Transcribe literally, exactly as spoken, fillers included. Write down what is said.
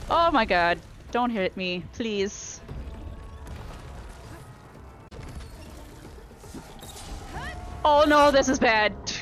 Oh my god. Don't hit me, please. Oh no, this is bad.